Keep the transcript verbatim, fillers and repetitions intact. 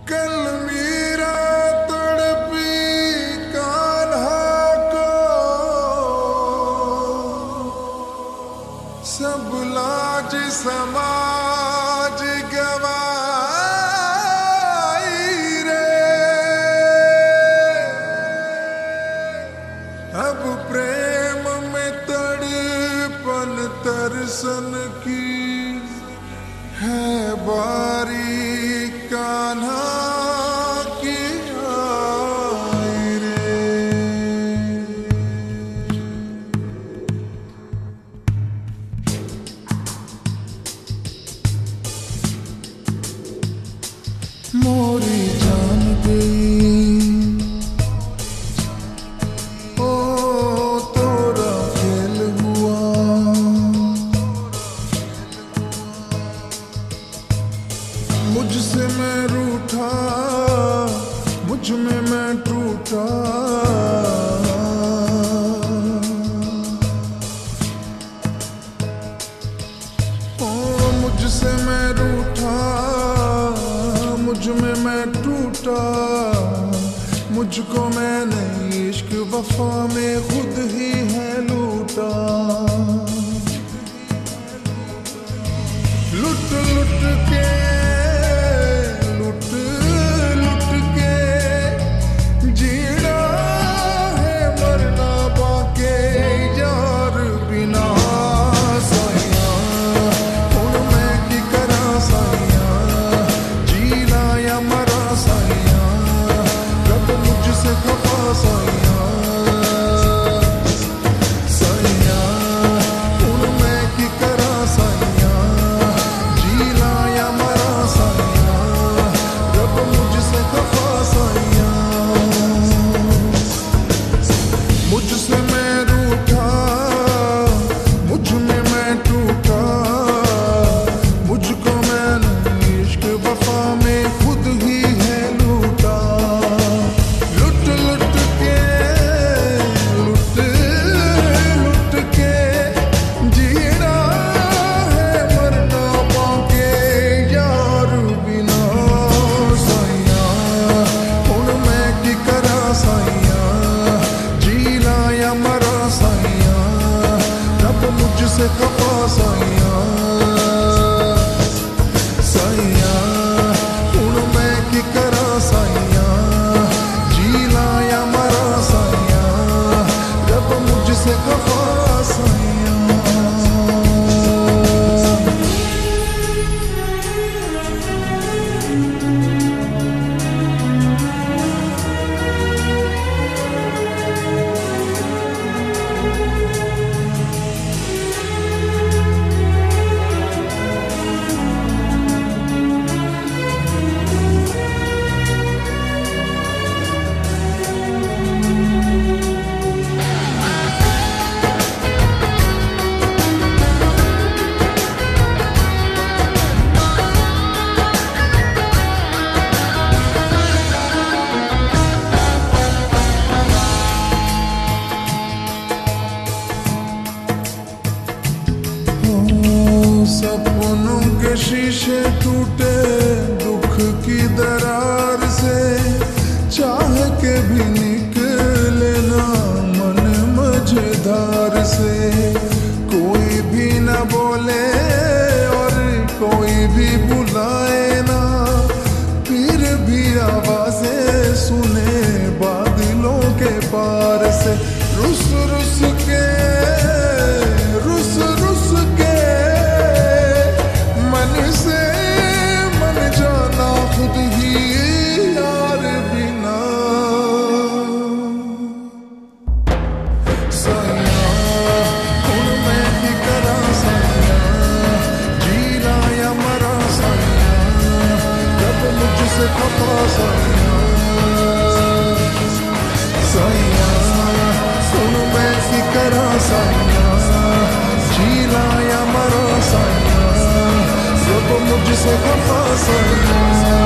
कल मीरा तड़पी कान्हा को, सब लाज समाज गवाई रे। अब प्रेम में तड़पन तरसन की है बारी, कान्हा की आई रे। मोरी जान गई ओ तोरा खेल हुआ, मुझसे मैं रूठा, मुझ में मैं टूटा। ओ मुझसे मैं रूठा, मुझ में मैं टूटा। मुझको मैंने इश्क वफा में खुद ही है लूटा। लुट लुट के मुझसे खफा साइया साइया, हुण मैं की करा साइया। जीना या मरा साइया, रब मुझसे खफा साइया। सपनों के शीशे टूटे दुख की दरार से, चाह के भी निकले ना मन मझधार से। कोई भी न बोले और कोई भी बुलाए ना, फिर भी आवाजें सुने बादलों के पार से। रुस रुस के रुस रुस के मन से मन जाना खुद ही यार बिना। साइया हुण मैं की करा साइया, जीना या मरा साइया, रब मुझसे खफा साइया साइया। हुण मैं की करा साइया, जीना या मरा साइया, रब मुझसे खफा साइया।